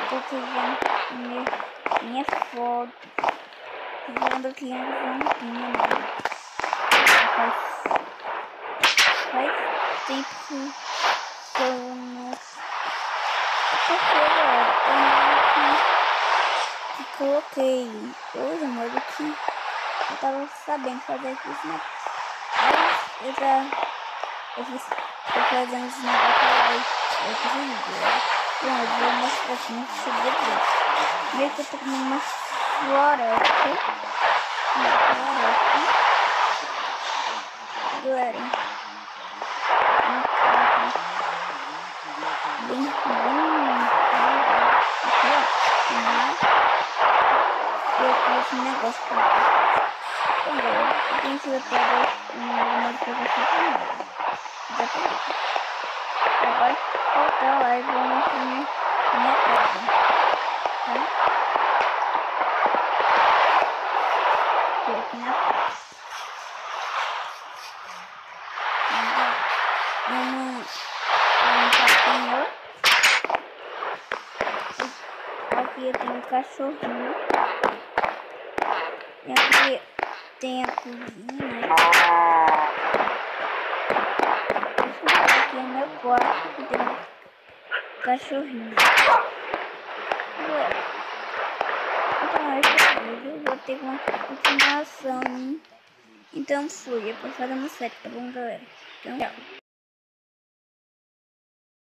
tô querendo minha foto. Tô vendo aqui um vampinho, né? Faz tempo que eu não... Porque, galera, eu coloquei hoje, modo que eu tava sabendo fazer isso, né? Aí eu tô fazendo esse negócio aí, eu consegui. Bom, eu vou mostrar aqui no segredo. Meio que eu tô com uma floresta. Galera, bem aqui, ó, e aqui esse negócio pra cá. Então, galera, eu tenho que pegar uma modificação primeiro. Já peguei. Agora, voltar lá e vou mostrar minha casa. Tá? Tô aqui na casa. Aqui eu tenho um cachorrinho. E aqui tem a cozinha. Aqui é meu quarto que tem um cachorrinho. Então esse vídeo eu vou ter uma continuação. Então fui, depois fazemos 7, tá bom, galera? Então tchau.